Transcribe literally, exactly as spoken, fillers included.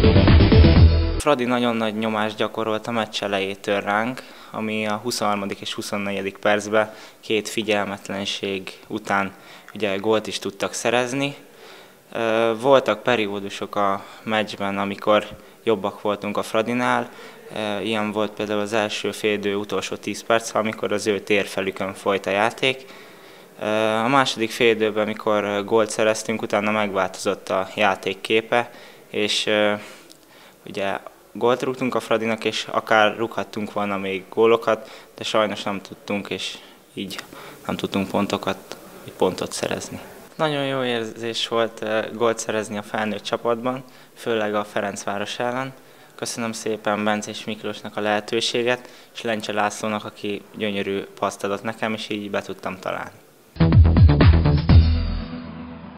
Fradi nagyon nagy nyomást gyakorolt a meccs elejétől ránk, ami a huszonharmadik és huszonnegyedik percben két figyelmetlenség után ugye gólt is tudtak szerezni. Voltak periódusok a meccsben, amikor jobbak voltunk a Fradinál. Ilyen volt például az első félidő utolsó tíz perc, amikor az ő térfelükön folyt a játék. A második félidőben, amikor gólt szereztünk, utána megváltozott a játék képe, és ugye gólt rúgtunk a Fradinak, és akár rúghattunk volna még gólokat, de sajnos nem tudtunk, és így nem tudtunk pontokat, vagy pontot szerezni. Nagyon jó érzés volt gólt szerezni a felnőtt csapatban, főleg a Ferencváros ellen. Köszönöm szépen Bencés Miklósnak a lehetőséget, és Lencse Lászlónak, aki gyönyörű paszt adott nekem, és így be tudtam találni.